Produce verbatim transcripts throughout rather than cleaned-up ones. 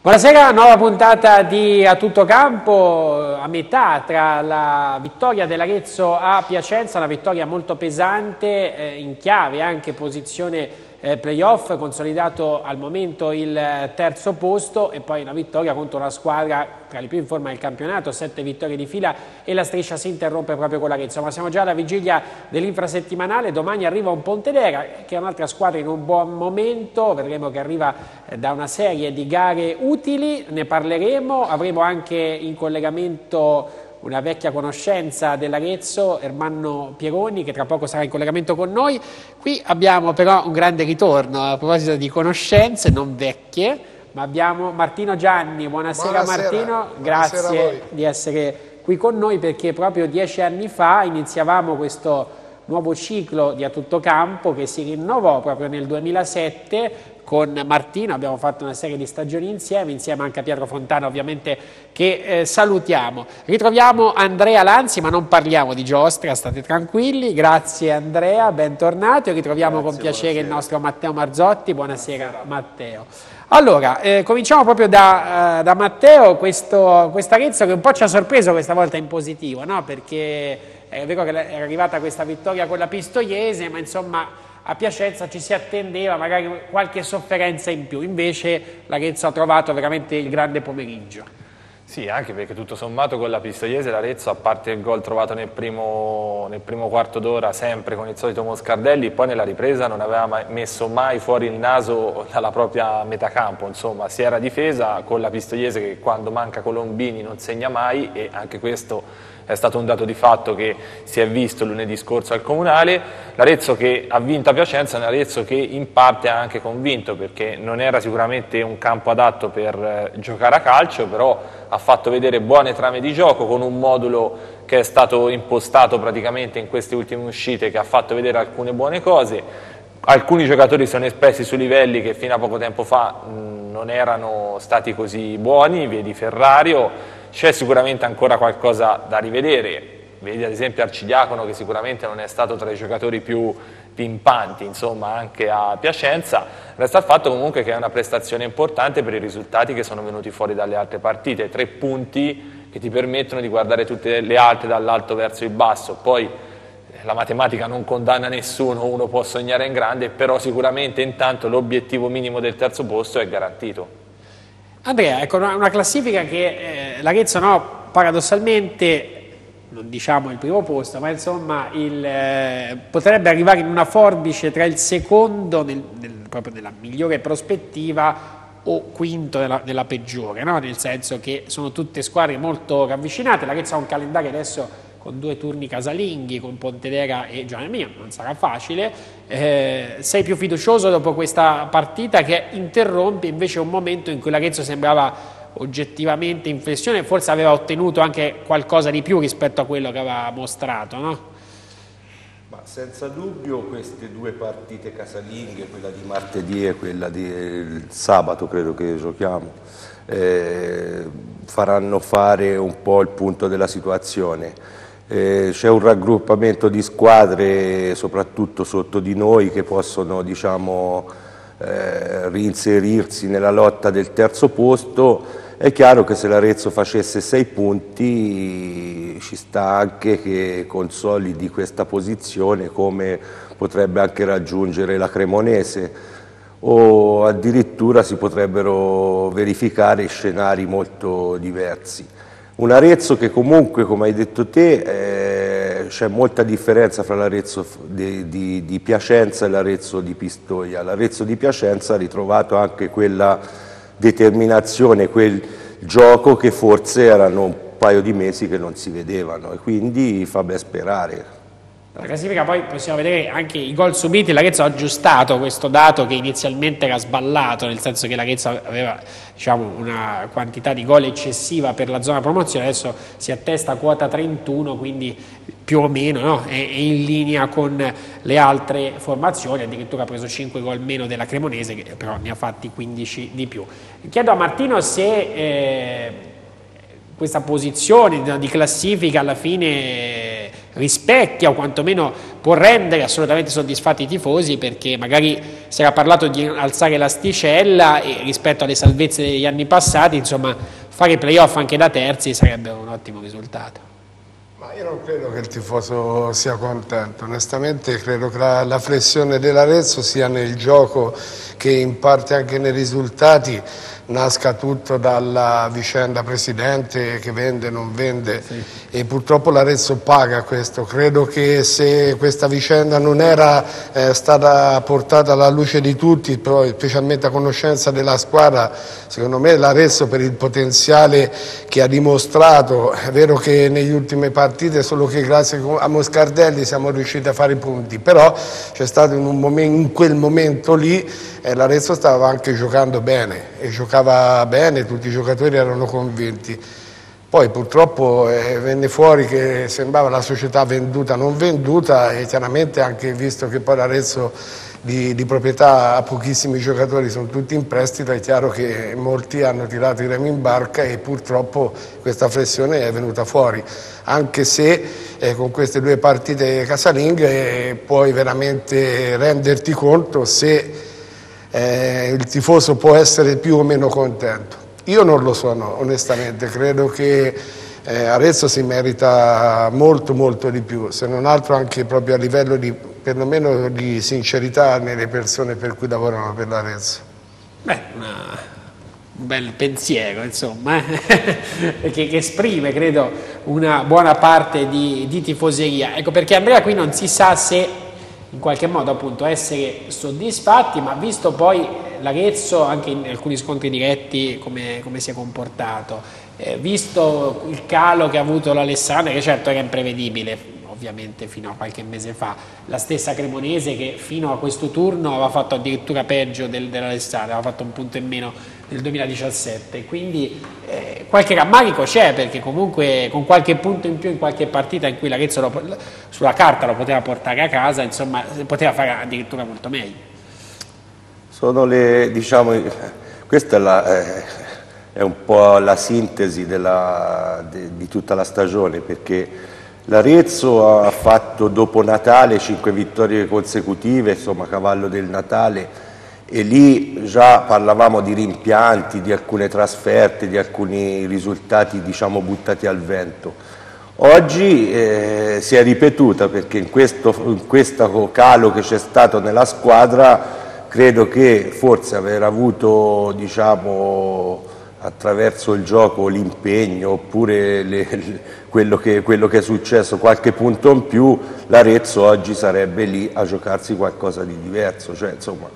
Buonasera, nuova puntata di A Tutto Campo, a metà tra la vittoria dell'Arezzo a Piacenza, una vittoria molto pesante, eh, in chiave anche posizione eh, playoff, consolidato al momento il terzo posto, e poi una vittoria contro una squadra tra le più in forma del campionato, sette vittorie di fila, e la striscia si interrompe proprio con l'Arezzo. Ma siamo già alla vigilia dell'infrasettimanale, domani arriva un Pontedera che è un'altra squadra in un buon momento, vedremo che arriva eh, da una serie di gare utili, ne parleremo, avremo anche in collegamento una vecchia conoscenza dell'Arezzo, Ermanno Pieroni, che tra poco sarà in collegamento con noi. Qui abbiamo però un grande ritorno, a proposito di conoscenze non vecchie, ma abbiamo Martino Gianni. Buonasera, Buonasera. Martino, grazie Buonasera di essere qui con noi, perché proprio dieci anni fa iniziavamo questo nuovo ciclo di A Tutto Campo che si rinnovò proprio nel duemilasette con Martino. Abbiamo fatto una serie di stagioni insieme, insieme anche a Pietro Fontana ovviamente, che eh, salutiamo. Ritroviamo Andrea Lanzi, ma non parliamo di giostra, state tranquilli. Grazie Andrea, bentornato, e ritroviamo Grazie, con piacere buonasera. il nostro Matteo Marzotti. Buonasera, buonasera. Matteo. Allora, eh, cominciamo proprio da, uh, da Matteo, questo Arezzo che un po' ci ha sorpreso questa volta in positivo, no? Perché è vero che era arrivata questa vittoria con la Pistoiese, ma insomma a Piacenza ci si attendeva magari qualche sofferenza in più, invece l'Arezzo ha trovato veramente il grande pomeriggio. Sì, anche perché tutto sommato con la Pistoiese l'Arezzo, a parte il gol trovato nel primo, nel primo quarto d'ora, sempre con il solito Moscardelli, poi nella ripresa non aveva mai messo mai fuori il naso dalla propria metacampo, insomma si era difesa con la Pistoiese che quando manca Colombini non segna mai, e anche questo è stato un dato di fatto che si è visto lunedì scorso al Comunale. L'Arezzo che ha vinto a Piacenza è un Arezzo che in parte ha anche convinto, perché non era sicuramente un campo adatto per eh, giocare a calcio, però ha fatto vedere buone trame di gioco con un modulo che è stato impostato praticamente in queste ultime uscite, che ha fatto vedere alcune buone cose. Alcuni giocatori sono espressi su livelli che fino a poco tempo fa mh, non erano stati così buoni, vedi Ferrario. C'è sicuramente ancora qualcosa da rivedere, vedi ad esempio Arcidiacono, che sicuramente non è stato tra i giocatori più pimpanti, insomma, anche a Piacenza. Resta il fatto comunque che è una prestazione importante per i risultati che sono venuti fuori dalle altre partite, tre punti che ti permettono di guardare tutte le altre dall'alto verso il basso. Poi la matematica non condanna nessuno, uno può sognare in grande, però sicuramente intanto l'obiettivo minimo del terzo posto è garantito. Andrea, ecco una classifica che eh, l'Arezzo, no, paradossalmente, non diciamo il primo posto, ma insomma il, eh, potrebbe arrivare in una forbice tra il secondo, nel, nel, proprio nella migliore prospettiva, o quinto nella, nella peggiore, no? Nel senso che sono tutte squadre molto ravvicinate. L'Arezzo ha un calendario adesso con due turni casalinghi, con Pontedera e Giovanni Mia, non sarà facile. Eh, sei più fiducioso dopo questa partita, che interrompe invece un momento in cui l'Arezzo sembrava oggettivamente in flessione, forse aveva ottenuto anche qualcosa di più rispetto a quello che aveva mostrato, no? Ma senza dubbio queste due partite casalinghe, quella di martedì e quella di sabato credo che giochiamo, eh, faranno fare un po' il punto della situazione. Eh, c'è un raggruppamento di squadre, soprattutto sotto di noi, che possono, diciamo, eh, reinserirsi nella lotta del terzo posto. È chiaro che se l'Arezzo facesse sei punti ci sta anche che consolidi questa posizione, come potrebbe anche raggiungere la Cremonese, o addirittura si potrebbero verificare scenari molto diversi. Un Arezzo che comunque, come hai detto te, eh, c'è molta differenza fra l'Arezzo di, di, di Piacenza e l'Arezzo di Pistoia. L'Arezzo di Piacenza ha ritrovato anche quella determinazione, quel gioco che forse erano un paio di mesi che non si vedevano, e quindi fa ben sperare. La classifica, poi possiamo vedere anche i gol subiti. L'Arezzo ha aggiustato questo dato che inizialmente era sballato, nel senso che l'Arezzo aveva, diciamo, una quantità di gol eccessiva per la zona promozione, adesso si attesta a quota trentuno, quindi più o meno, no? è, è in linea con le altre formazioni, addirittura ha preso cinque gol meno della Cremonese, che però ne ha fatti quindici di più. Chiedo a Martino se eh, questa posizione di classifica alla fine rispecchia o quantomeno può rendere assolutamente soddisfatti i tifosi, perché magari si era parlato di alzare l'asticella e rispetto alle salvezze degli anni passati, insomma, fare i playoff anche da terzi sarebbe un ottimo risultato. Ma io non credo che il tifoso sia contento, onestamente credo che la, la flessione dell'Arezzo sia nel gioco, che in parte anche nei risultati nasca tutto dalla vicenda presidente che vende, non vende, sì. E purtroppo l'Arezzo paga questo. Credo che se questa vicenda non era eh, stata portata alla luce di tutti, però specialmente a conoscenza della squadra, secondo me l'Arezzo, per il potenziale che ha dimostrato, è vero che negli ultime partite solo che grazie a Moscardelli siamo riusciti a fare i punti, però c'è stato in, un momento, in quel momento lì eh, l'Arezzo stava anche giocando bene e giocava bene, tutti i giocatori erano convinti. Poi purtroppo eh, venne fuori che sembrava la società venduta non venduta, e chiaramente anche visto che poi l'Arezzo di, di proprietà ha pochissimi giocatori, sono tutti in prestito, è chiaro che molti hanno tirato i remi in barca e purtroppo questa flessione è venuta fuori, anche se eh, con queste due partite casalinghe eh, puoi veramente renderti conto se eh, il tifoso può essere più o meno contento. Io non lo sono, onestamente, credo che eh, Arezzo si merita molto molto di più, se non altro anche proprio a livello di, perlomeno di sincerità nelle persone per cui lavorano per l'Arezzo. Beh, una, un bel pensiero, insomma, che, che esprime, credo, una buona parte di, di tifoseria. Ecco perché, Andrea, qui non si sa se in qualche modo appunto essere soddisfatti, ma visto poi l'Arezzo anche in alcuni scontri diretti come, come si è comportato, eh, visto il calo che ha avuto l'Alessandria, che certo era imprevedibile ovviamente fino a qualche mese fa, la stessa Cremonese che fino a questo turno aveva fatto addirittura peggio del, dell'Alessandria, aveva fatto un punto in meno nel duemiladiciassette, quindi eh, qualche rammarico c'è, perché comunque con qualche punto in più in qualche partita in cui l'Arezzo lo, sulla carta lo poteva portare a casa, insomma poteva fare addirittura molto meglio. Sono le, diciamo, questa è, la, eh, è un po' la sintesi della, de, di tutta la stagione, perché l'Arezzo ha fatto dopo Natale cinque vittorie consecutive, insomma cavallo del Natale, e lì già parlavamo di rimpianti, di alcune trasferte, di alcuni risultati diciamo buttati al vento. Oggi eh, si è ripetuta, perché in questo, in questo calo che c'è stato nella squadra credo che forse aver avuto, diciamo, attraverso il gioco, l'impegno, oppure le, le, quello, che, quello che è successo, qualche punto in più, l'Arezzo oggi sarebbe lì a giocarsi qualcosa di diverso. Cioè, insomma,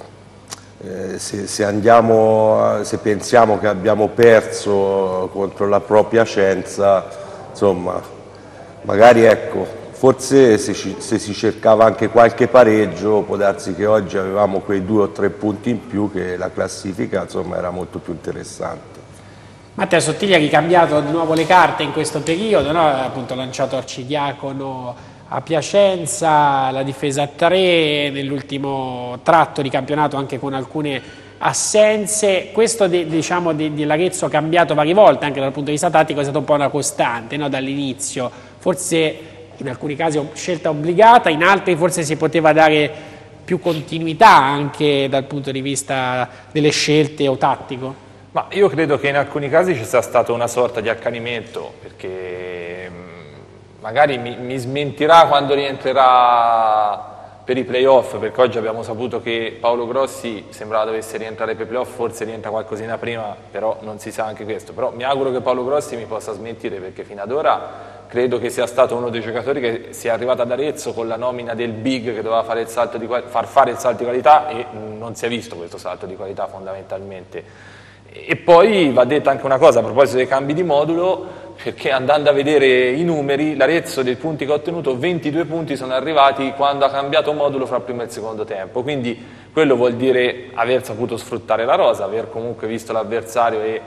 eh, se, se, andiamo, se pensiamo che abbiamo perso contro la propria Piacenza, insomma, magari ecco, forse se, ci, se si cercava anche qualche pareggio, può darsi che oggi avevamo quei due o tre punti in più, che la classifica insomma era molto più interessante. Matteo Sottiglia ha ricambiato di nuovo le carte in questo periodo, no? Ha appunto lanciato Arcidiacono a Piacenza, la difesa a tre, nell'ultimo tratto di campionato anche con alcune assenze. Questo de, diciamo dell'Arezzo ha cambiato varie volte, anche dal punto di vista tattico è stata un po' una costante, no? Dall'inizio, forse in alcuni casi scelta obbligata, in altri forse si poteva dare più continuità anche dal punto di vista delle scelte o tattico? Ma io credo che in alcuni casi ci sia stata una sorta di accanimento, perché magari mi, mi smentirà quando rientrerà per i playoff, perché oggi abbiamo saputo che Paolo Grossi sembrava dovesse rientrare per i playoff, forse rientra qualcosina prima, però non si sa anche questo. Però mi auguro che Paolo Grossi mi possa smentire, perché fino ad ora credo che sia stato uno dei giocatori che sia arrivato ad Arezzo con la nomina del big che doveva fare il salto di, far fare il salto di qualità, e non si è visto questo salto di qualità fondamentalmente. E poi va detta anche una cosa a proposito dei cambi di modulo, perché andando a vedere i numeri, l'Arezzo dei punti che ha ottenuto, ventidue punti sono arrivati quando ha cambiato modulo fra il primo e il secondo tempo, quindi quello vuol dire aver saputo sfruttare la rosa, aver comunque visto l'avversario e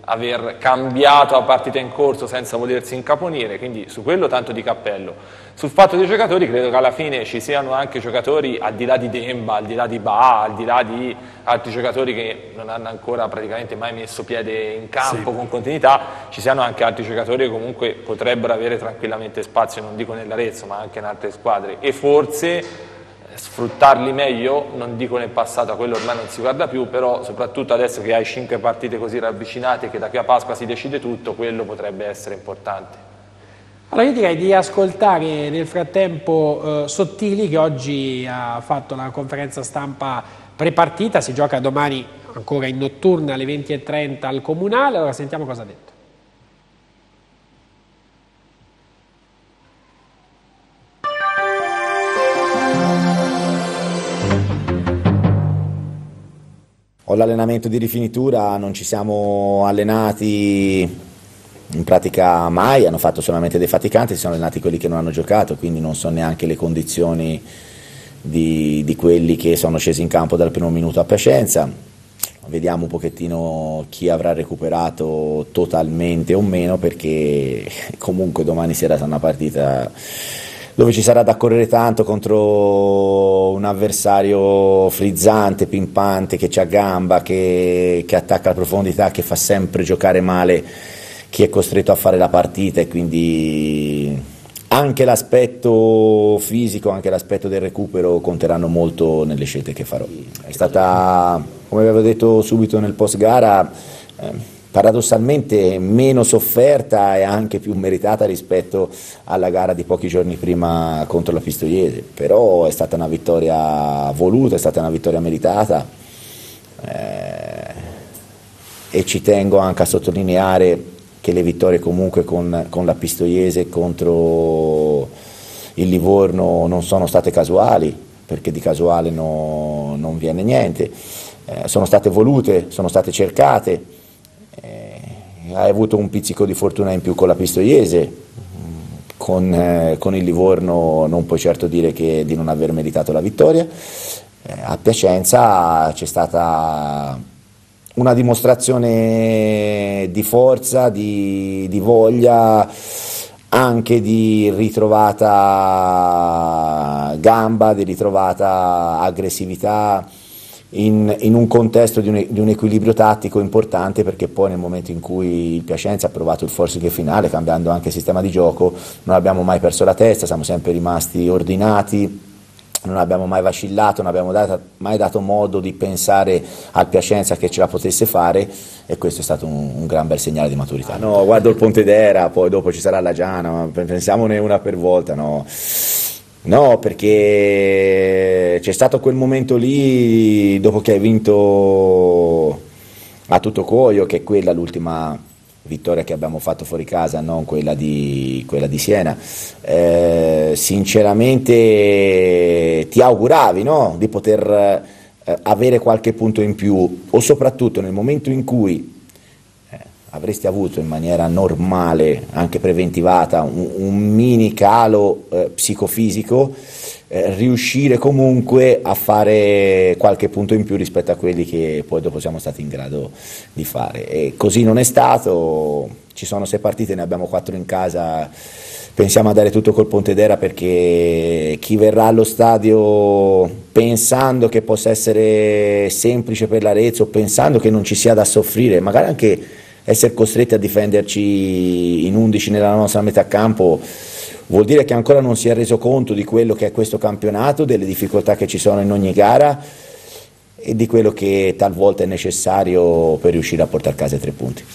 aver cambiato la partita in corso senza volersi incaponire, quindi su quello tanto di cappello. Sul fatto dei giocatori credo che alla fine ci siano anche giocatori al di là di Demba, al di là di Ba, al di là di altri giocatori che non hanno ancora praticamente mai messo piede in campo sì. con continuità, ci siano anche altri giocatori che comunque potrebbero avere tranquillamente spazio, non dico nell'Arezzo ma anche in altre squadre, e forse sfruttarli meglio, non dico nel passato, a quello ormai non si guarda più, però soprattutto adesso che hai cinque partite così ravvicinate, che da qui a Pasqua si decide tutto, quello potrebbe essere importante. Allora io direi di ascoltare nel frattempo eh, Sottili, che oggi ha fatto la conferenza stampa prepartita, si gioca domani ancora in notturna alle venti e trenta al Comunale. Allora sentiamo cosa ha detto. Ho l'allenamento di rifinitura, non ci siamo allenati in pratica mai, hanno fatto solamente dei faticanti, si sono allenati quelli che non hanno giocato, quindi non so neanche le condizioni di, di quelli che sono scesi in campo dal primo minuto a Piacenza. Vediamo un pochettino chi avrà recuperato totalmente o meno, perché comunque domani sera sarà una partita dove ci sarà da correre tanto contro un avversario frizzante, pimpante, che c'ha gamba, che, che attacca la profondità, che fa sempre giocare male chi è costretto a fare la partita, e quindi anche l'aspetto fisico, anche l'aspetto del recupero conteranno molto nelle scelte che farò. È stata, come avevo detto subito nel post gara, eh, paradossalmente meno sofferta e anche più meritata rispetto alla gara di pochi giorni prima contro la Pistoiese, però è stata una vittoria voluta, è stata una vittoria meritata, eh, e ci tengo anche a sottolineare che le vittorie comunque con, con la Pistoiese contro il Livorno non sono state casuali, perché di casuale no, non viene niente, eh, sono state volute, sono state cercate. Hai avuto un pizzico di fortuna in più con la Pistoiese, con, eh, con il Livorno non puoi certo dire che di non aver meritato la vittoria. Eh, a Piacenza c'è stata una dimostrazione di forza, di, di voglia, anche di ritrovata gamba, di ritrovata aggressività, In, in un contesto di un, di un equilibrio tattico importante, perché poi nel momento in cui il Piacenza ha provato il forcing finale, cambiando anche il sistema di gioco, non abbiamo mai perso la testa, siamo sempre rimasti ordinati, non abbiamo mai vacillato, non abbiamo data, mai dato modo di pensare al Piacenza che ce la potesse fare, e questo è stato un, un gran bel segnale di maturità. No, guardo il Pontedera, poi dopo ci sarà la Giana, ma pensiamone una per volta, no. No, perché c'è stato quel momento lì, dopo che hai vinto a Tuttocoio, che è quella l'ultima vittoria che abbiamo fatto fuori casa, non quella di, quella di Siena, eh, sinceramente ti auguravi, no? Di poter eh, avere qualche punto in più, o soprattutto nel momento in cui avresti avuto in maniera normale, anche preventivata, un, un mini calo eh, psicofisico, eh, riuscire comunque a fare qualche punto in più rispetto a quelli che poi dopo siamo stati in grado di fare. E così non è stato, ci sono sei partite, ne abbiamo quattro in casa, pensiamo a dare tutto col Pontedera, perché chi verrà allo stadio pensando che possa essere semplice per l'Arezzo, pensando che non ci sia da soffrire, magari anche essere costretti a difenderci in undici nella nostra metà campo, vuol dire che ancora non si è reso conto di quello che è questo campionato, delle difficoltà che ci sono in ogni gara e di quello che talvolta è necessario per riuscire a portare a casa i tre punti.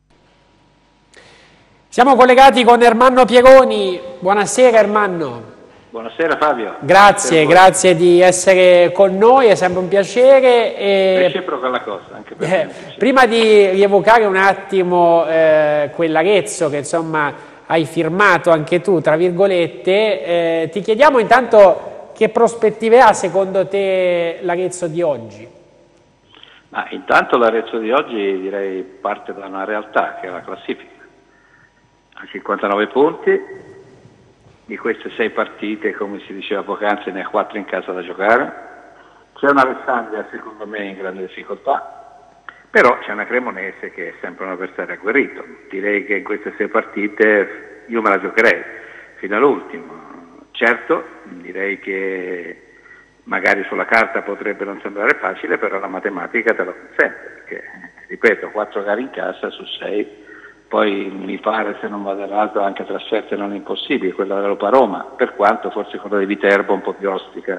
Siamo collegati con Ermanno Pieroni. Buonasera Ermanno. Buonasera Fabio. Grazie, grazie di essere con noi, è sempre un piacere. E... reciproca la cosa, anche per eh, prima di rievocare un attimo eh, quell'Arezzo che insomma hai firmato anche tu, tra virgolette, eh, ti chiediamo intanto che prospettive ha secondo te l'Arezzo di oggi? Ma intanto l'Arezzo di oggi direi parte da una realtà che è la classifica. Ha cinquantanove punti. Di queste sei partite, come si diceva poc'anzi, ne ha quattro in casa da giocare. C'è una Alessandria secondo me in grande difficoltà, Però c'è una Cremonese che è sempre un avversario agguerrito. Direi che in queste sei partite io me la giocherei fino all'ultimo. Certo, direi che magari sulla carta potrebbe non sembrare facile, però la matematica te lo consente, perché, ripeto, quattro gare in casa su sei, poi mi pare, se non vado errato, anche trasferte non impossibili, quella dell'Europa-Roma, per quanto forse quella di Viterbo un po' più ostica.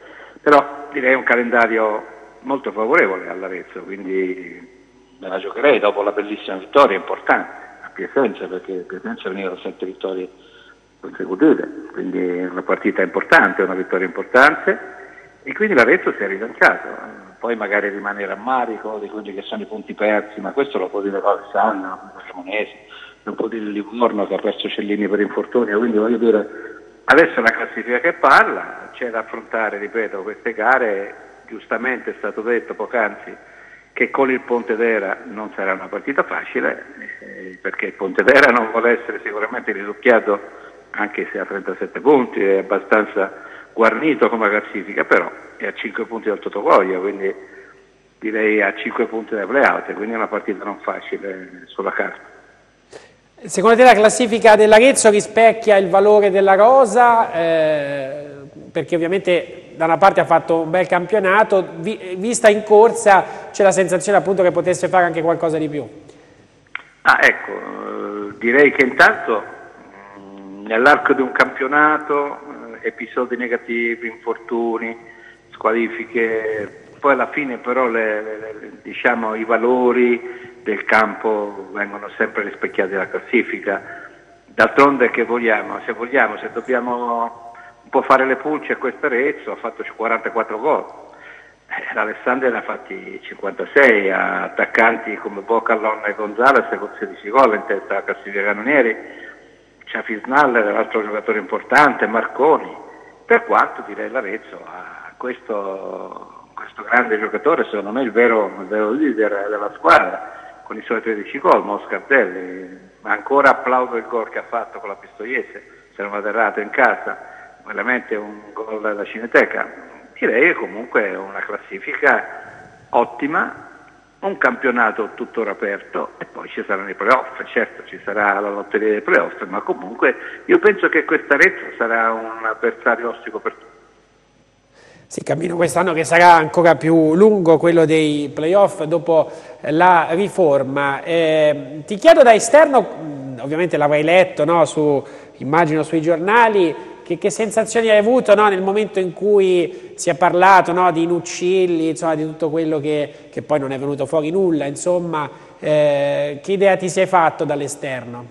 Però direi un calendario molto favorevole all'Arezzo, quindi me la giocherei dopo la bellissima vittoria importante a Piacenza, perché Piacenza veniva da sette vittorie consecutive, quindi è una partita importante, una vittoria importante, e quindi l'Arezzo si è rilanciato. Poi magari rimane rammarico di quelli che sono i punti persi, ma questo lo può dire Valsanna, lo può dire Cremonese, lo può dire Livorno che ha perso Cellini per infortunio, quindi voglio dire, adesso è la classifica che parla, c'è da affrontare, ripeto, queste gare. Giustamente è stato detto poc'anzi che con il Pontedera non sarà una partita facile, eh, perché il Pontedera non vuole essere sicuramente risucchiato, anche se ha trentasette punti, è abbastanza guarnito come classifica, però è a cinque punti dal Totogoglia, quindi direi a cinque punti dai play-out, quindi è una partita non facile sulla carta. Secondo te la classifica dell'Arezzo rispecchia il valore della rosa? Eh, perché ovviamente da una parte ha fatto un bel campionato, vi, vista in corsa c'è la sensazione appunto che potesse fare anche qualcosa di più. Ah, ecco, eh, direi che intanto mh, nell'arco di un campionato, eh, episodi negativi, infortuni, squalifiche, poi alla fine però le, le, le, diciamo, i valori del campo vengono sempre rispecchiati dalla classifica. D'altronde che vogliamo? Se vogliamo, se dobbiamo un po' fare le pulce a questo Arezzo, ha fatto quarantaquattro gol, eh, l'Alessandria ne ha fatti cinquantasei, ha attaccanti come Boccallon e Gonzalez con sedici gol in testa alla classifica cannonieri, c'è Fisnaller, l'altro giocatore importante, Marconi, per quanto direi l'Arezzo ha questo, questo grande giocatore, secondo me il vero, il vero leader della squadra, con i suoi tredici gol, Moscardelli. Ancora applaudo il gol che ha fatto con la Pistoiese, se non vado errato, in casa, veramente un gol della Cineteca. Direi che comunque è una classifica ottima, un campionato tuttora aperto, e poi ci saranno i playoff, certo ci sarà la lotteria dei playoff, ma comunque io penso che questa Arezzo sarà un avversario ostico per tutti. Sì, cammino quest'anno che sarà ancora più lungo, quello dei playoff dopo la riforma. Eh, ti chiedo da esterno, ovviamente l'avrai letto, no, su, immagino sui giornali, che, che sensazioni hai avuto, no, nel momento in cui si è parlato, no, di Nuccilli, insomma, di tutto quello che, che poi non è venuto fuori nulla, insomma, eh, che idea ti sei fatto dall'esterno?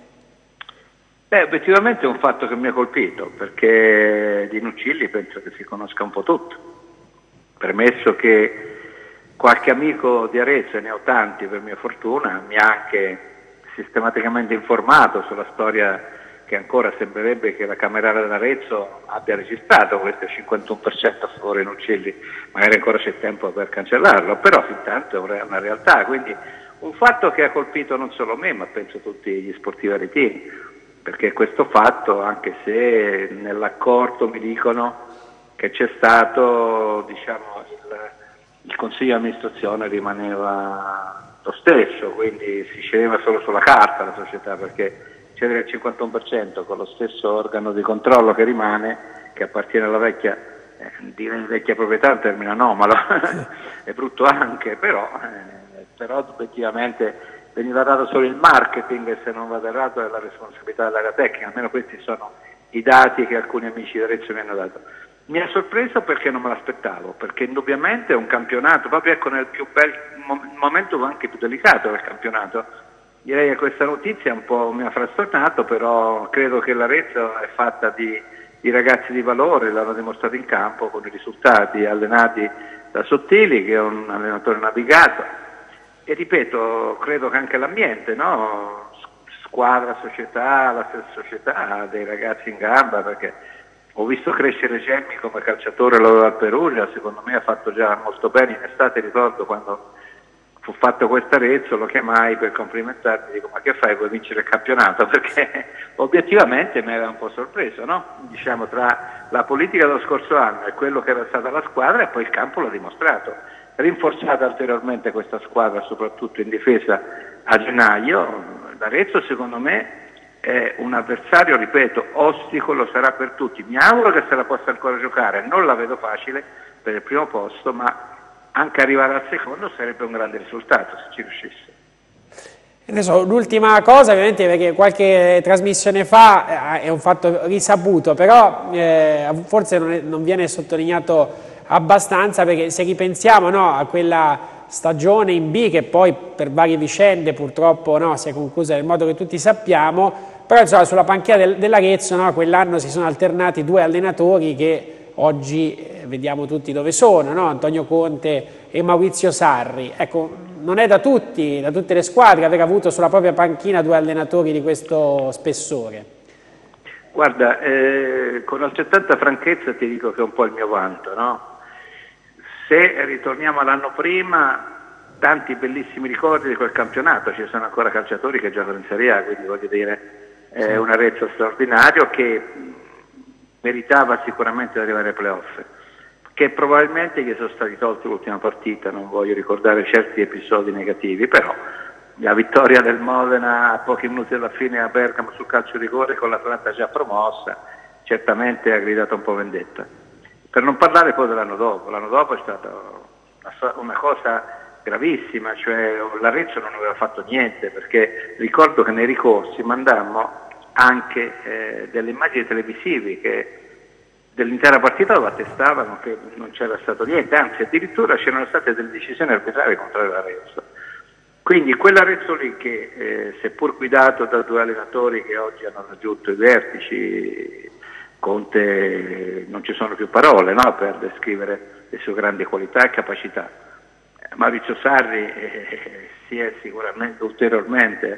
Beh, obiettivamente è un fatto che mi ha colpito, perché di Nuccilli penso che si conosca un po' tutto. Premesso che qualche amico di Arezzo, e ne ho tanti per mia fortuna, mi ha anche sistematicamente informato sulla storia che ancora sembrerebbe che la Camerale d'Arezzo abbia registrato questo cinquantuno per cento a favore di Nuccilli, magari ancora c'è tempo per cancellarlo, però intanto è una realtà, quindi un fatto che ha colpito non solo me, ma penso tutti gli sportivi aretini, perché questo fatto, anche se nell'accordo mi dicono che c'è stato, diciamo, il, il consiglio di amministrazione rimaneva lo stesso, quindi si sceglieva solo sulla carta la società, perché cedere il cinquantuno per cento con lo stesso organo di controllo che rimane, che appartiene alla vecchia, eh, dire vecchia proprietà è un termine anomalo, è brutto anche, però, eh, però obiettivamente veniva dato solo il marketing, e se non vado errato è la responsabilità dell'area tecnica, almeno questi sono i dati che alcuni amici di Arezzo mi hanno dato. Mi ha sorpreso perché non me l'aspettavo, perché indubbiamente è un campionato, proprio ecco nel più bel momento anche più delicato del campionato. Direi che questa notizia un po' mi ha frastornato, però credo che l'Arezzo è fatta di, di ragazzi di valore, l'hanno dimostrato in campo con i risultati, allenati da Sottili, che è un allenatore navigato, e ripeto, credo che anche l'ambiente, no? Squadra, società, la stessa società ha dei ragazzi in gamba, perché ho visto crescere Gemmi come calciatore, lo aveva al Perugia, secondo me ha fatto già molto bene, in estate ricordo quando fu fatto questo Arezzo, lo chiamai per complimentarmi, dico ma che fai, vuoi vincere il campionato? Perché obiettivamente mi aveva un po' sorpreso, no? Diciamo tra la politica dello scorso anno e quello che era stata la squadra, e poi il campo l'ha dimostrato. rinforzata ulteriormente questa squadra, soprattutto in difesa a gennaio. L'Arezzo secondo me è un avversario, ripeto, ostico, lo sarà per tutti. Mi auguro che se la possa ancora giocare, non la vedo facile per il primo posto, ma anche arrivare al secondo sarebbe un grande risultato se ci riuscisse. Adesso l'ultima cosa, ovviamente, perché qualche trasmissione fa eh, è un fatto risaputo, però eh, forse non, è, non viene sottolineato abbastanza, perché se ripensiamo, no, a quella stagione in B che poi per varie vicende purtroppo, no, si è conclusa nel modo che tutti sappiamo, però insomma, sulla panchina del, dell'Arezzo, no, quell'anno si sono alternati due allenatori che oggi eh, vediamo tutti dove sono, no? Antonio Conte e Maurizio Sarri. Ecco, non è da tutti, da tutte le squadre, aver avuto sulla propria panchina due allenatori di questo spessore. Guarda, eh, con altrettanta franchezza ti dico che è un po' il mio vanto, no? Se ritorniamo all'anno prima, tanti bellissimi ricordi di quel campionato, ci sono ancora calciatori che giocano in Serie A, quindi voglio dire, è un Arezzo straordinario che meritava sicuramente di arrivare ai playoff, che probabilmente gli sono stati tolti l'ultima partita, non voglio ricordare certi episodi negativi, però la vittoria del Modena a pochi minuti dalla fine a Bergamo sul calcio di rigore con l'Atalanta già promossa certamente ha gridato un po' vendetta. Per non parlare poi dell'anno dopo, l'anno dopo è stata una, una cosa gravissima, cioè l'Arezzo non aveva fatto niente, perché ricordo che nei ricorsi mandammo anche eh, delle immagini televisive che dell'intera partita lo attestavano che non c'era stato niente, anzi addirittura c'erano state delle decisioni arbitrarie contro l'Arezzo. Quindi quell'Arezzo lì che eh, seppur guidato da due allenatori che oggi hanno raggiunto i vertici, Conte, non ci sono più parole, no, per descrivere le sue grandi qualità e capacità. Maurizio Sarri eh, si è sicuramente ulteriormente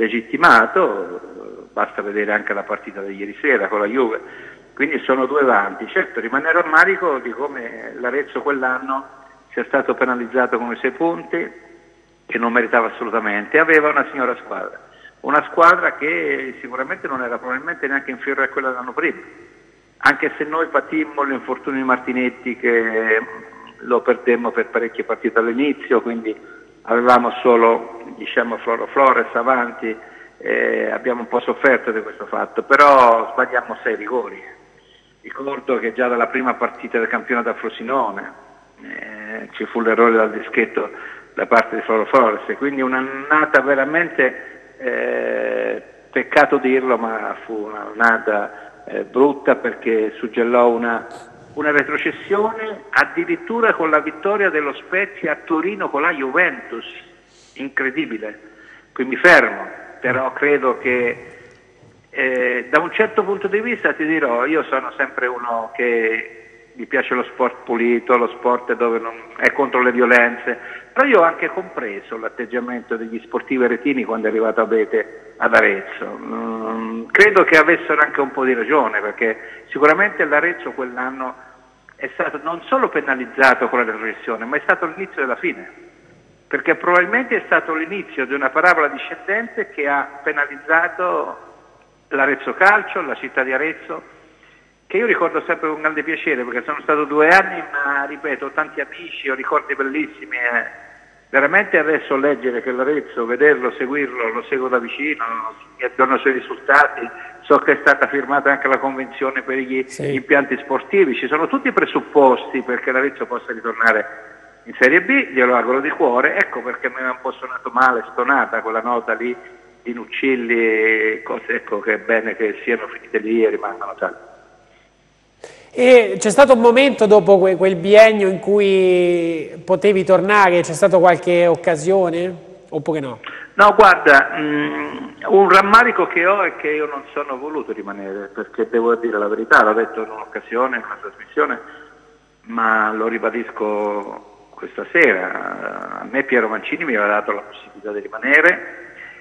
legittimato, basta vedere anche la partita di ieri sera con la Juve, quindi sono due vanti. Certo, rimane rammarico di come l'Arezzo quell'anno sia stato penalizzato con i sei punti, che non meritava assolutamente, aveva una signora squadra, una squadra che sicuramente non era probabilmente neanche inferiore a quella dell'anno prima, anche se noi patimmo l'infortunio di Martinetti che lo perdemmo per parecchie partite all'inizio, quindi avevamo solo, diciamo, Floro Flores avanti, eh, abbiamo un po' sofferto di questo fatto, però sbagliamo sei rigori. Ricordo che già dalla prima partita del campionato a Frosinone eh, ci fu l'errore dal dischetto da parte di Floro Flores, quindi un'annata veramente, eh, peccato dirlo, ma fu un'annata eh, brutta, perché suggellò una, una retrocessione addirittura con la vittoria dello Spezia a Torino con la Juventus, incredibile. Quindi fermo, però credo che eh, da un certo punto di vista ti dirò, io sono sempre uno che mi piace lo sport pulito, lo sport dove non è contro le violenze, però io ho anche compreso l'atteggiamento degli sportivi aretini quando è arrivato Abete ad Arezzo. Mm, credo che avessero anche un po' di ragione, perché sicuramente l'Arezzo quell'anno è stato non solo penalizzato con la retrocessione, ma è stato l'inizio della fine, perché probabilmente è stato l'inizio di una parabola discendente che ha penalizzato l'Arezzo Calcio, la città di Arezzo, che io ricordo sempre con grande piacere, perché sono stato due anni, ma ripeto, ho tanti amici, ho ricordi bellissimi. Eh. Veramente adesso leggere che l'Arezzo, vederlo, seguirlo, lo seguo da vicino, mi aggiorno sui risultati, so che è stata firmata anche la convenzione per gli sì. impianti sportivi, ci sono tutti i presupposti perché l'Arezzo possa ritornare in Serie B, glielo auguro di cuore, ecco perché mi è un po' suonato male, stonata quella nota lì di Nuccilli e cose, ecco che è bene che siano finite lì e rimangano tali. E c'è stato un momento dopo que quel biennio in cui potevi tornare, c'è stata qualche occasione oppure no? No, guarda, mh, un rammarico che ho è che io non sono voluto rimanere, perché devo dire la verità, l'ho detto in un'occasione, in una trasmissione, ma lo ribadisco questa sera. A me Piero Mancini mi aveva dato la possibilità di rimanere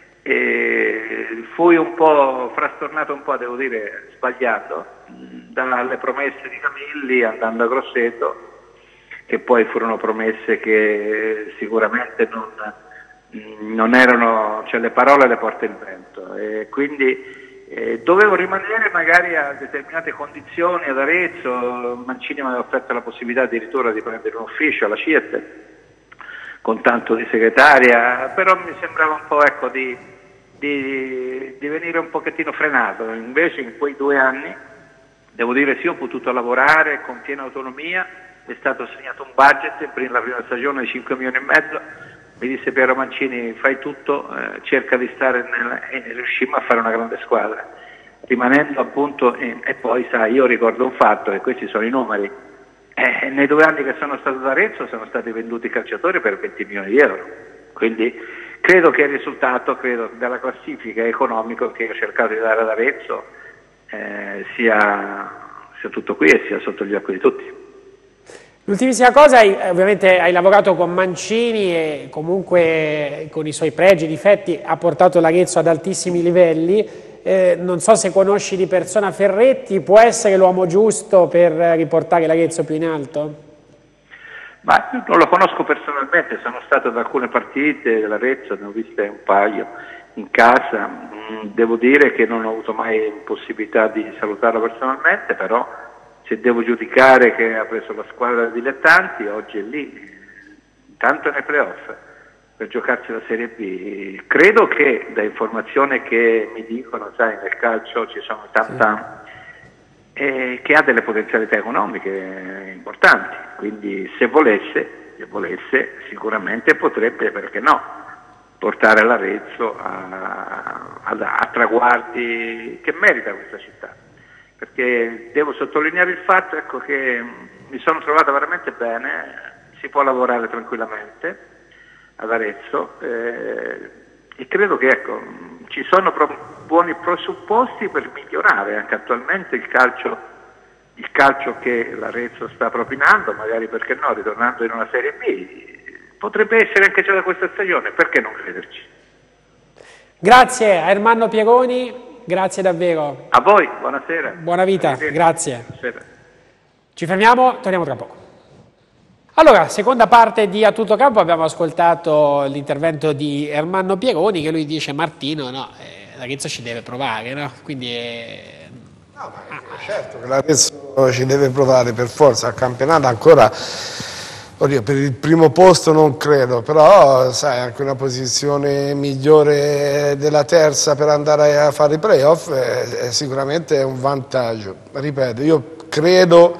e fui un po' frastornato, un po', devo dire, sbagliando, dalle promesse di Camilli andando a Grosseto, che poi furono promesse che sicuramente non, non erano, cioè le parole le porta il vento, e quindi eh, dovevo rimanere magari a determinate condizioni ad Arezzo. Mancini mi aveva offerto la possibilità addirittura di prendere un ufficio alla C I E T, con tanto di segretaria, però mi sembrava un po', ecco, di, di, di venire un pochettino frenato. Invece in quei due anni, devo dire, sì, ho potuto lavorare con piena autonomia, è stato assegnato un budget per la prima stagione di cinque milioni e mezzo, mi disse Piero Mancini fai tutto, eh, cerca di stare nel, e riuscimmo a fare una grande squadra, rimanendo appunto, in, e poi sai, io ricordo un fatto, e questi sono i numeri, eh, nei due anni che sono stato ad Arezzo sono stati venduti calciatori per venti milioni di euro, quindi credo che il risultato, credo, della classifica economico che ho cercato di dare ad Arezzo eh, sia, sia tutto qui e sia sotto gli occhi di tutti. L'ultimissima cosa, hai, ovviamente hai lavorato con Mancini e comunque con i suoi pregi e difetti ha portato l'Arezzo ad altissimi livelli, eh, non so se conosci di persona Ferretti, può essere l'uomo giusto per riportare l'Arezzo più in alto? Ma io non lo conosco personalmente, sono stato ad alcune partite dell'Arezzo, ne ho viste un paio in casa, mm, devo dire che non ho avuto mai possibilità di salutarlo personalmente, però se devo giudicare che ha preso la squadra dei dilettanti, oggi è lì, tanto nei playoff, per giocarsi la Serie B. Credo che, da informazioni che mi dicono, sai, nel calcio ci sono tanta, sì. eh, che ha delle potenzialità economiche importanti, quindi se volesse, se volesse sicuramente potrebbe, perché no, portare l'Arezzo a, a, a traguardi che merita questa città. Perché devo sottolineare il fatto, ecco, che mi sono trovata veramente bene, si può lavorare tranquillamente ad Arezzo eh, e credo che, ecco, ci sono pro- buoni presupposti per migliorare anche attualmente il calcio, il calcio che l'Arezzo sta propinando, magari, perché no, ritornando in una Serie B, potrebbe essere anche già da questa stagione, perché non crederci? Grazie a Ermanno Pieroni. Grazie davvero. A voi, buonasera. Buona vita, grazie. Buonasera. Ci fermiamo, torniamo tra poco. Allora, seconda parte di A Tutto Campo, abbiamo ascoltato l'intervento di Ermanno Pieroni che lui dice Martino, no, eh, l'Arezzo ci deve provare, no? Quindi è... No, ma è certo che l'Arezzo ci deve provare per forza, al campionato ancora... Oddio, per il primo posto non credo, però sai, anche una posizione migliore della terza per andare a fare i playoff è, è sicuramente un vantaggio. Ripeto, io credo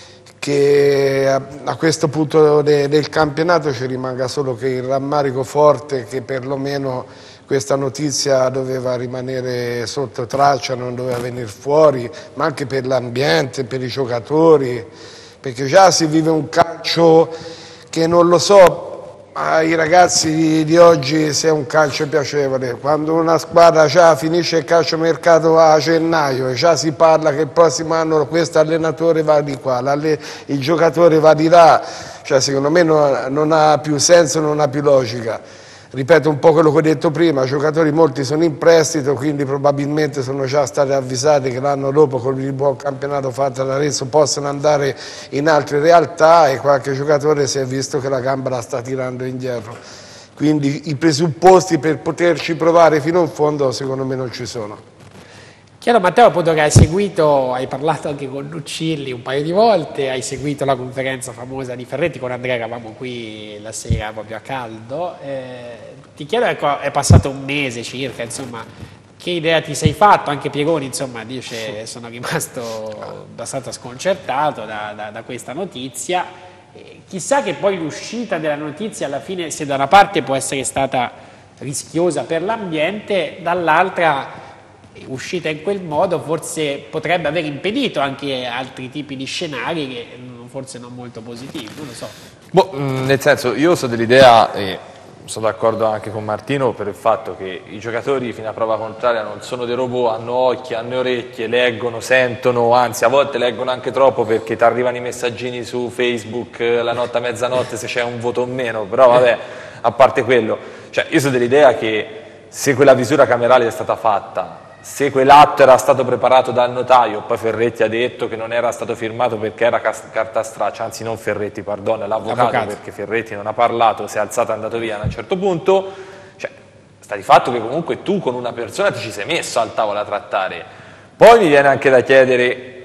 che a, a questo punto de, del campionato ci rimanga solo che il rammarico forte che perlomeno questa notizia doveva rimanere sotto traccia, non doveva venire fuori, ma anche per l'ambiente, per i giocatori, perché già si vive un calcio che non lo so ai ragazzi di oggi se è un calcio piacevole. Quando una squadra già finisce il calciomercato a gennaio e già si parla che il prossimo anno questo allenatore va di qua, il giocatore va di là, cioè secondo me non, non ha più senso, non ha più logica. Ripeto un po' quello che ho detto prima, i giocatori molti sono in prestito, quindi probabilmente sono già stati avvisati che l'anno dopo con il buon campionato fatto all'Arezzo possono andare in altre realtà e qualche giocatore si è visto che la gamba la sta tirando indietro. Quindi i presupposti per poterci provare fino in fondo secondo me non ci sono. Chiedo Matteo, appunto, che hai seguito, hai parlato anche con Lucilli un paio di volte, hai seguito la conferenza famosa di Ferretti, con Andrea eravamo qui la sera proprio a caldo, eh, ti chiedo, ecco, è passato un mese circa, insomma, che idea ti sei fatto? Anche Pieroni, insomma, dice sono rimasto abbastanza sconcertato da, da, da questa notizia, eh, chissà che poi l'uscita della notizia alla fine, se da una parte può essere stata rischiosa per l'ambiente, dall'altra uscita in quel modo forse potrebbe aver impedito anche altri tipi di scenari che forse non molto positivi, non lo so. Boh, nel senso, io sono dell'idea, e sono d'accordo anche con Martino, per il fatto che i giocatori fino a prova contraria non sono dei robot, hanno occhi, hanno orecchie, leggono, sentono, anzi a volte leggono anche troppo perché ti arrivano i messaggini su Facebook la notte a mezzanotte se c'è un voto o meno, però vabbè, a parte quello, cioè io sono dell'idea che se quella visura camerale è stata fatta, se quell'atto era stato preparato dal notaio, poi Ferretti ha detto che non era stato firmato perché era carta straccia, anzi non Ferretti, perdono, l'avvocato, perché Ferretti non ha parlato, si è alzato e è andato via a un certo punto, cioè sta di fatto che comunque tu con una persona ti ci sei messo al tavolo a trattare. Poi mi viene anche da chiedere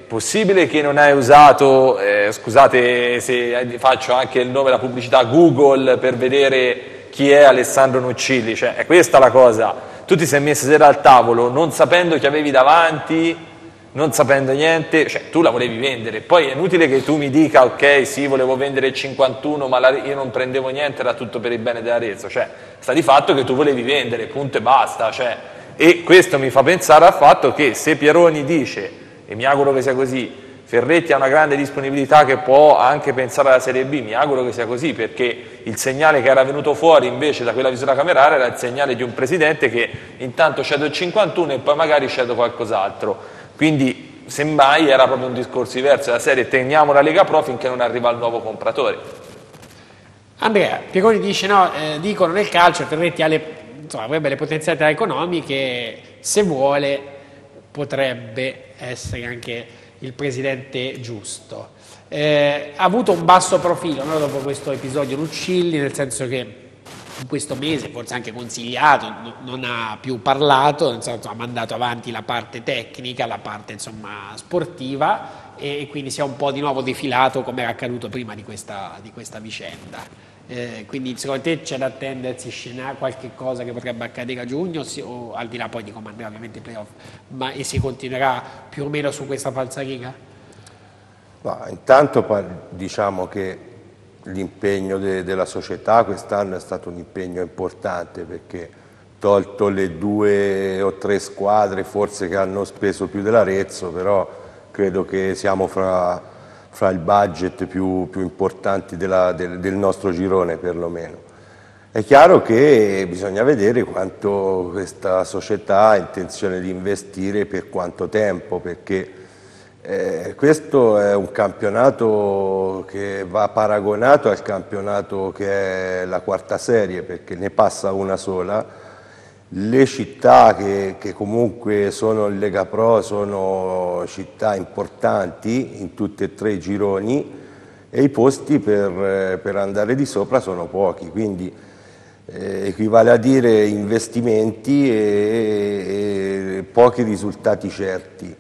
possibile che non hai usato, eh, scusate se faccio anche il nome, la pubblicità, Google per vedere chi è Alessandro Nuccilli? Cioè, è questa la cosa. Tu ti sei messo sera al tavolo non sapendo chi avevi davanti, non sapendo niente, cioè tu la volevi vendere. Poi è inutile che tu mi dica, ok, sì, volevo vendere il cinquantuno, ma la, io non prendevo niente, era tutto per il bene dell'Arezzo. Cioè, sta di fatto che tu volevi vendere, punto e basta. Cioè, e questo mi fa pensare al fatto che se Pieroni dice, e mi auguro che sia così, Ferretti ha una grande disponibilità che può anche pensare alla Serie B, mi auguro che sia così, perché il segnale che era venuto fuori invece da quella visita camerale era il segnale di un presidente che intanto cede il cinquantuno e poi magari cede qualcos'altro. Quindi semmai era proprio un discorso diverso, la serie teniamo la Lega Pro finché non arriva il nuovo compratore. Andrea, Pieroni dice no, eh, dicono nel calcio Ferretti ha le, insomma, avrebbe le potenzialità economiche, se vuole potrebbe essere anche il presidente giusto. Eh, ha avuto un basso profilo, no, dopo questo episodio Nuccilli, nel senso che in questo mese, forse anche consigliato, no, non ha più parlato, nel senso, ha mandato avanti la parte tecnica, la parte insomma sportiva, e, e quindi si è un po' di nuovo defilato come era accaduto prima di questa, di questa vicenda. Eh, quindi secondo te c'è da attendersi scenario, qualche cosa che potrebbe accadere a giugno, si, o al di là poi di come andrà ovviamente i playoff, ma e si continuerà più o meno su questa falsariga? Ma intanto diciamo che l'impegno de, della società quest'anno è stato un impegno importante, perché tolto le due o tre squadre forse che hanno speso più dell'Arezzo, però credo che siamo fra fra il budget più, più importanti della, del, del nostro girone perlomeno. È chiaro che bisogna vedere quanto questa società ha intenzione di investire, per quanto tempo, perché eh, questo è un campionato che va paragonato al campionato che è la quarta serie, perché ne passa una sola. Le città che, che comunque sono in Lega Pro sono città importanti in tutti e tre i gironi, e i posti per, per andare di sopra sono pochi, quindi eh, equivale a dire investimenti e, e pochi risultati certi.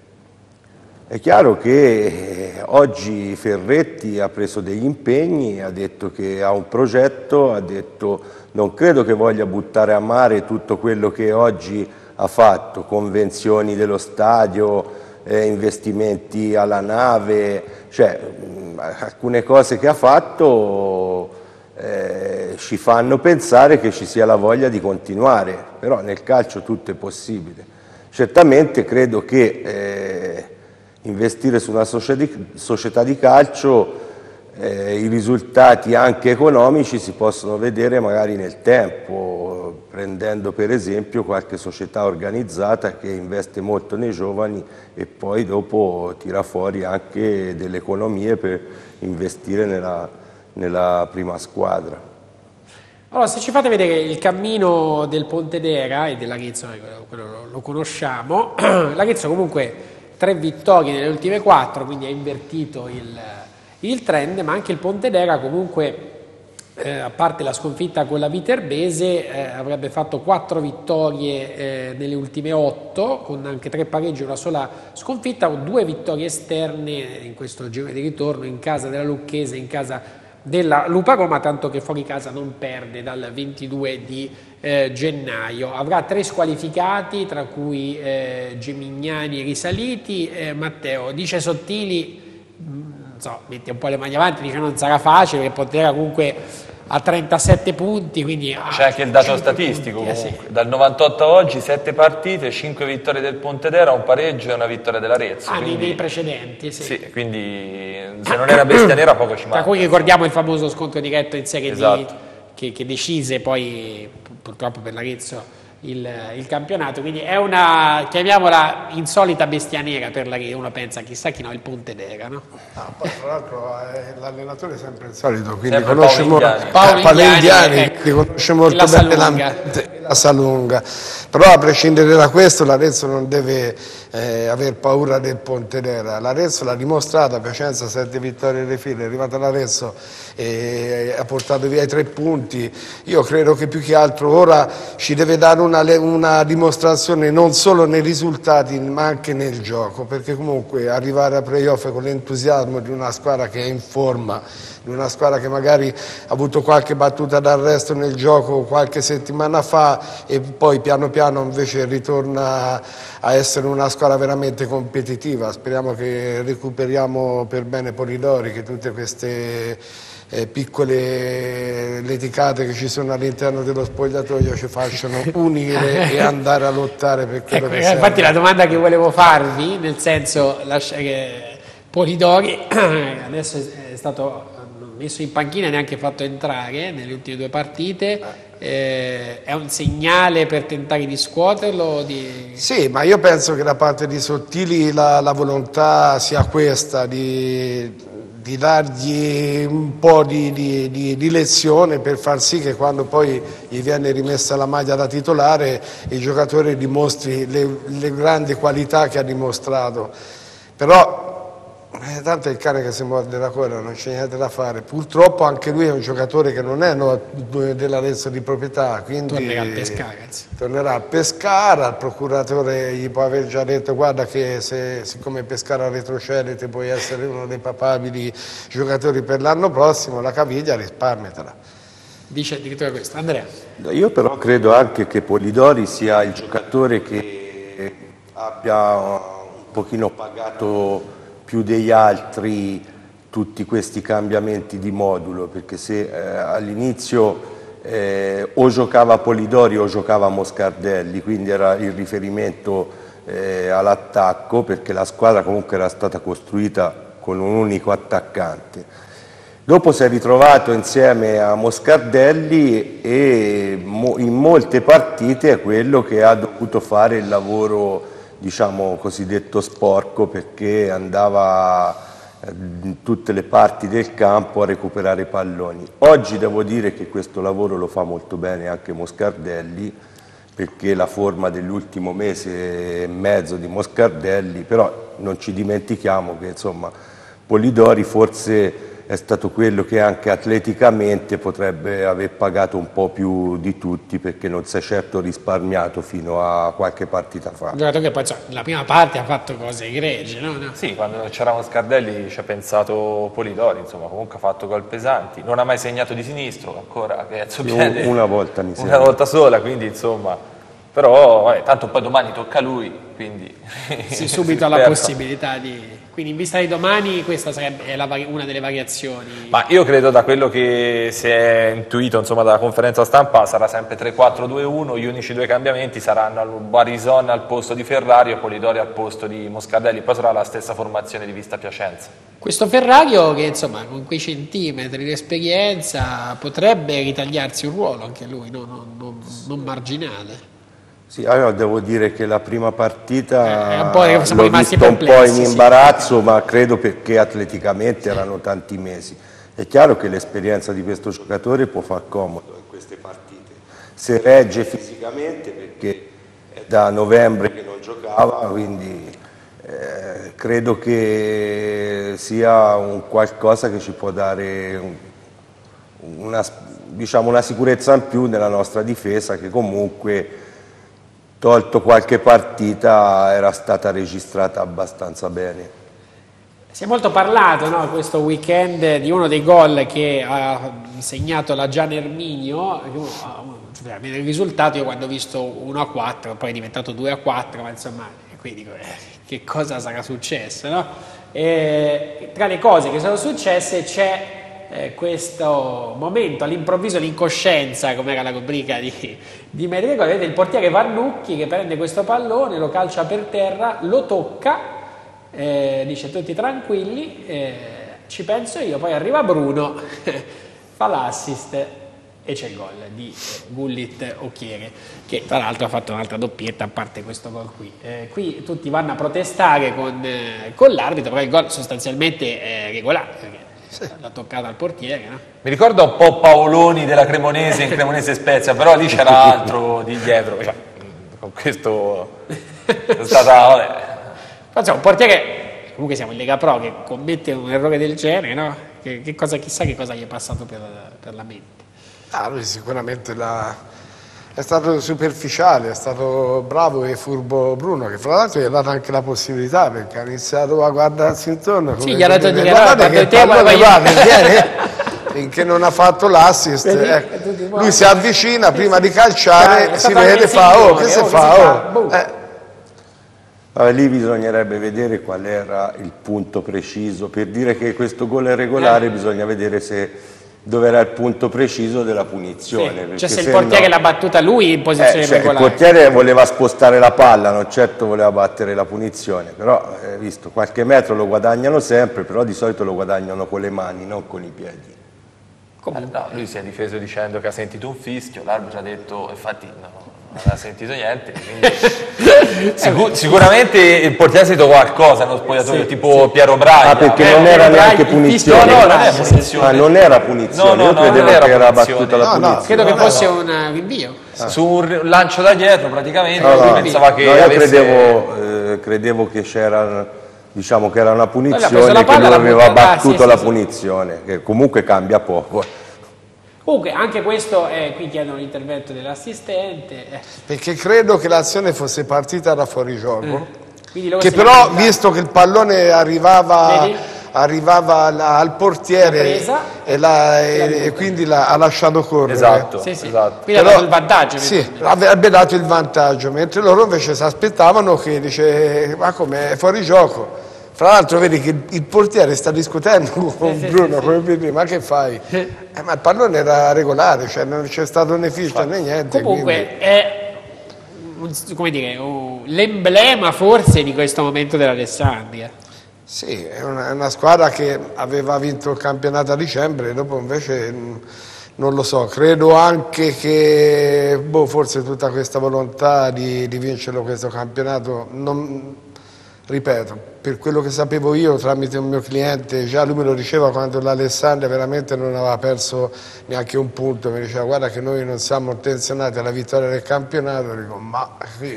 È chiaro che oggi Ferretti ha preso degli impegni, ha detto che ha un progetto, ha detto non credo che voglia buttare a mare tutto quello che oggi ha fatto, convenzioni dello stadio, eh, investimenti alla nave, cioè mh, alcune cose che ha fatto eh, ci fanno pensare che ci sia la voglia di continuare, però nel calcio tutto è possibile. Certamente credo che eh, investire su una società di calcio, eh, i risultati anche economici si possono vedere magari nel tempo, prendendo per esempio qualche società organizzata che investe molto nei giovani e poi dopo tira fuori anche delle economie per investire nella, nella prima squadra. Allora, se ci fate vedere il cammino del Pontedera e dell'Arezzo, quello lo, lo conosciamo, l'Arezzo comunque tre vittorie nelle ultime quattro, quindi ha invertito il, il trend, ma anche il Pontedera comunque, eh, a parte la sconfitta con la Viterbese, eh, avrebbe fatto quattro vittorie eh, nelle ultime otto, con anche tre pareggi e una sola sconfitta, o due vittorie esterne in questo giro di ritorno, in casa della Lucchese, in casa della Lupa Roma, tanto che fuori casa non perde dal ventidue di eh, gennaio. Avrà tre squalificati, tra cui eh, Gemignani e Risaliti. eh, Matteo dice Sottili, non so, mette un po' le mani avanti, dice non sarà facile, perché Pontedera comunque ha trentasette punti, quindi c'è anche il dato statistico punti, comunque. Eh sì. Dal novantotto a oggi sette partite, cinque vittorie del Pontedera, un pareggio e una vittoria dell'Arezzo. Ah, quindi, nei precedenti, sì. sì. Quindi se non è una bestia nera poco ci manca. Tra cui ricordiamo il famoso scontro diretto in Serie Esatto. D che, che decise poi purtroppo per l'Arezzo il, il campionato, quindi è una, chiamiamola, insolita bestia nera per l'Arezzo. Uno pensa chissà chi no, il Pontedera, no? Ah, poi tra l'altro eh, l'allenatore è sempre il solito, quindi Sempre conosce Paolo mo- Indiani. Paolo Paolo Indiani, Indiani, ecco, quindi conosce molto la bene Salunga. l'ambiente. Casalunga. Però a prescindere da questo l'Arezzo non deve eh, aver paura del Pontedera. L'Arezzo l'ha dimostrato, a Piacenza sette vittorie alle file, è arrivato l'Arezzo e ha portato via i tre punti. Io credo che più che altro ora ci deve dare una, una dimostrazione non solo nei risultati ma anche nel gioco, perché comunque arrivare a playoff con l'entusiasmo di una squadra che è in forma, di una squadra che magari ha avuto qualche battuta d'arresto nel gioco qualche settimana fa e poi piano piano invece ritorna a essere una squadra veramente competitiva. Speriamo che recuperiamo per bene Polidori, che tutte queste eh, piccole leticate che ci sono all'interno dello spogliatoio ci facciano unire e andare a lottare per quello ecco, che serve. Infatti la domanda che volevo farvi, nel senso lascia che Polidori adesso è stato messo in panchina e neanche fatto entrare nelle ultime due partite, eh, è un segnale per tentare di scuoterlo? Di... Sì, ma io penso che da parte di Sottili la, la volontà sia questa, di, di dargli un po' di, di, di, di lezione per far sì che quando poi gli viene rimessa la maglia da titolare il giocatore dimostri le, le grandi qualità che ha dimostrato. Però Eh, tanto è il cane che si morde la coda, non c'è niente da fare. Purtroppo anche lui è un giocatore che non è no, dell'Arezzo di proprietà, quindi tornerà a Pescara. Tornerà a Pescara, il procuratore gli può aver già detto guarda che se, siccome Pescara retrocede te puoi essere uno dei papabili giocatori per l'anno prossimo, la caviglia risparmiatela. Dice addirittura questo. Andrea. Io però credo anche che Polidori sia il giocatore che abbia un pochino pagato più degli altri tutti questi cambiamenti di modulo, perché se eh, all'inizio eh, o giocava Polidori o giocava Moscardelli, quindi era il riferimento eh, all'attacco, perché la squadra comunque era stata costruita con un unico attaccante. Dopo si è ritrovato insieme a Moscardelli e mo in molte partite è quello che ha dovuto fare il lavoro, diciamo cosiddetto sporco, perché andava in tutte le parti del campo a recuperare palloni. Oggi devo dire che questo lavoro lo fa molto bene anche Moscardelli, perché la forma dell'ultimo mese e mezzo di Moscardelli, però non ci dimentichiamo che insomma Polidori forse è stato quello che anche atleticamente potrebbe aver pagato un po' più di tutti, perché non si è certo risparmiato fino a qualche partita fa. Che poi, cioè, la prima parte ha fatto cose egregie, no? no. Sì, quando c'era Moscardelli ci ha pensato Polidori, insomma, comunque ha fatto gol pesanti, non ha mai segnato di sinistro, ancora che alzo piede una volta mi una volta sola, quindi insomma, però vabbè, tanto poi domani tocca a lui, quindi sì, subito ha la possibilità di... Quindi in vista di domani questa sarebbe la, una delle variazioni? Ma io credo, da quello che si è intuito insomma dalla conferenza stampa, sarà sempre tre quattro due uno, gli unici due cambiamenti saranno Barison al posto di Ferrario e Polidori al posto di Moscardelli, poi sarà la stessa formazione di Vista Piacenza. Questo Ferrario che insomma con quei centimetri di esperienza potrebbe ritagliarsi un ruolo anche lui, no? non, non, non marginale. Sì, allora devo dire che la prima partita eh, l'ho visto un po' in imbarazzo, sì. Ma credo perché atleticamente sì. Erano tanti mesi. È chiaro che l'esperienza di questo giocatore può far comodo in queste partite. Se regge fisicamente, perché è da novembre che non giocava, quindi eh, credo che sia un qualcosa che ci può dare un, una, diciamo, una sicurezza in più nella nostra difesa, che comunque, tolto qualche partita, era stata registrata abbastanza bene. Si è molto parlato, no, questo weekend di uno dei gol che ha segnato la Gian Erminio, cioè, il risultato io quando ho visto uno a quattro, poi è diventato due a quattro, ma insomma, qui dico, eh, che cosa sarà successo, no? E tra le cose che sono successe c'è Eh, questo momento all'improvviso, l'incoscienza, come era la rubrica di, di Medrico, vedete il portiere Vannucchi che prende questo pallone, lo calcia per terra, lo tocca, eh, dice tutti tranquilli, eh, ci penso io, poi arriva Bruno, fa l'assist e c'è il gol di Gullit Occhiere, che tra l'altro ha fatto un'altra doppietta a parte questo gol qui. Eh, qui tutti vanno a protestare con, eh, con l'arbitro, però il gol sostanzialmente è regolare, perché sì. L'ha toccata al portiere, no? Mi ricorda un po' Paoloni della Cremonese in Cremonese Spezia, però lì c'era altro di dietro. Cioè, con questo è stata... Vabbè. Insomma, un portiere, comunque siamo in Lega Pro, che commette un errore del genere, no? Che, che cosa, chissà che cosa gli è passato per, per la mente. Ah, lui sicuramente la... è stato superficiale, è stato bravo e furbo Bruno, che fra l'altro gli ha dato anche la possibilità, perché ha iniziato a guardarsi intorno. Sì, gli ha dato di guardate che pallone va, finché non ha fatto l'assist. Eh. Lui si avvicina, prima di calciare, si vede, fa, oh, che si fa? Oh. Eh. Vabbè, lì bisognerebbe vedere qual era il punto preciso. Per dire che questo gol è regolare eh. bisogna vedere se dove era il punto preciso della punizione. Sì. Cioè se il portiere no... l'ha battuta lui in posizione eh, cioè, regolare. Il portiere voleva spostare la palla, non certo voleva battere la punizione, però eh, visto qualche metro lo guadagnano sempre, però di solito lo guadagnano con le mani, non con i piedi. Eh, no, lui si è difeso dicendo che ha sentito un fischio, l'arbitro ha detto, infatti no, non ha sentito niente, quindi... Sicur sicuramente il portiere ha sentito qualcosa nello spogliatoio, sì, tipo sì. Piero Braga. Ah, perché eh, non era neanche punizione. No, non è punizione. Ah, non era punizione, no, no, io no, credevo era che era punizione. battuta la no, punizione. No, credo no, che no, fosse no. un rinvio. Ah. Su un lancio da dietro praticamente, no, no. lui pensava che no, io avesse... credevo, eh, credevo che c'era, diciamo che era una punizione, la che lui aveva battuto ah, sì, la sì, punizione, sì. Che comunque cambia poco. Comunque anche questo, eh, qui chiedono l'intervento dell'assistente. Eh. Perché credo che l'azione fosse partita da fuorigioco, eh. che però visto che il pallone arrivava, arrivava la, al portiere e, la, e, e quindi la, ha lasciato correre. Esatto, sì, sì. esatto. Quindi ha dato il vantaggio. Sì, avrebbe dato il vantaggio, mentre loro invece si aspettavano che dice ma com'è fuori gioco. Fra l'altro vedi che il portiere sta discutendo con sì, Bruno, sì, come sì. Dire, ma che fai? Eh, ma il pallone era regolare, cioè non c'è stato né fischio né niente. Comunque quindi... è come dire, uh, l'emblema forse di questo momento dell'Alessandria. Sì, è una, è una squadra che aveva vinto il campionato a dicembre, dopo invece non lo so, credo anche che boh, forse tutta questa volontà di, di vincere questo campionato non... Ripeto, per quello che sapevo io tramite un mio cliente, già lui me lo diceva quando l'Alessandria veramente non aveva perso neanche un punto, mi diceva guarda che noi non siamo intenzionati alla vittoria del campionato, dico ma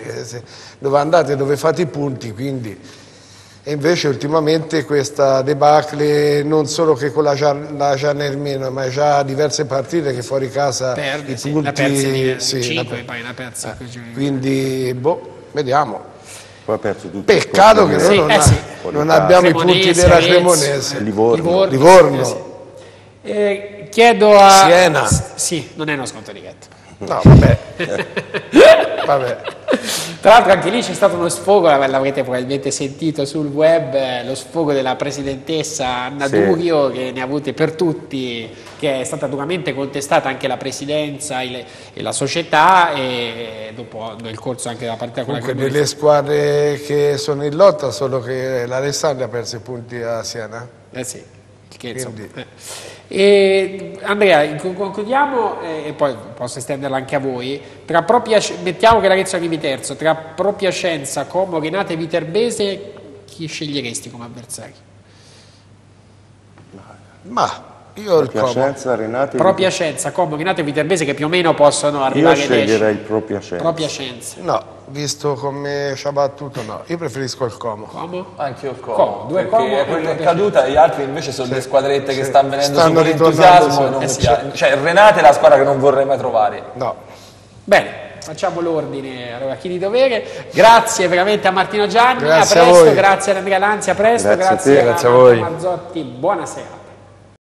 dove andate, dove fate i punti, quindi... E invece ultimamente questa debacle non solo che con la, la Giannermino, ma già diverse partite che fuori casa perde, i sì, punti... la persa di sì, cinque, poi la persa. Eh, quindi, boh, vediamo. Poi ha perso tutto. Peccato che noi sì, non, eh ha, sì. non abbiamo Cremonese, i punti della Arezzo, Cremonese. Livorno. Livorno. Livorno. Eh, sì. eh, chiedo a... Siena. Sì, non è uno sconto di ghetto. No, vabbè. vabbè. Tra l'altro anche lì c'è stato uno sfogo, l'avrete probabilmente sentito sul web, lo sfogo della presidentessa Anna sì. Durio, che ne ha avute per tutti, che è stata duramente contestata anche la presidenza e la società, e dopo nel corso anche della partita con la Comunque delle squadre che sono in lotta, solo che l'Alessandria ha perso i punti a Siena. Eh sì, che insomma... Eh. E, Andrea, concludiamo eh, e poi posso estenderla anche a voi. Tra propria, mettiamo che l'Arezzo arrivi terzo, tra Pro Piacenza, Como, Renate e Viterbese, chi sceglieresti come avversari? Ma io il Piacenza, Renate Pro Piacenza, Como, Renate e Viterbese, che più o meno possono arrivare. Io sceglierei il Pro Piacenza. Pro Piacenza. No, visto come ci ha battuto, no. Io preferisco il Como. Como? Anche io il Como. Como. Due perché Como è quella è caduta, gli altri invece sono sì. le squadrette sì. che stanno venendo stanno su con entusiasmo. Non eh mi sì. piace. Cioè, il Renate è la squadra che non vorrei mai trovare. No. Bene. Facciamo l'ordine allora, chi di dovere. Grazie veramente a Martino Gianni, grazie a presto, a grazie ad Andrea Lanzi, a presto, grazie, grazie a, a, grazie a voi. Marzotti, buonasera.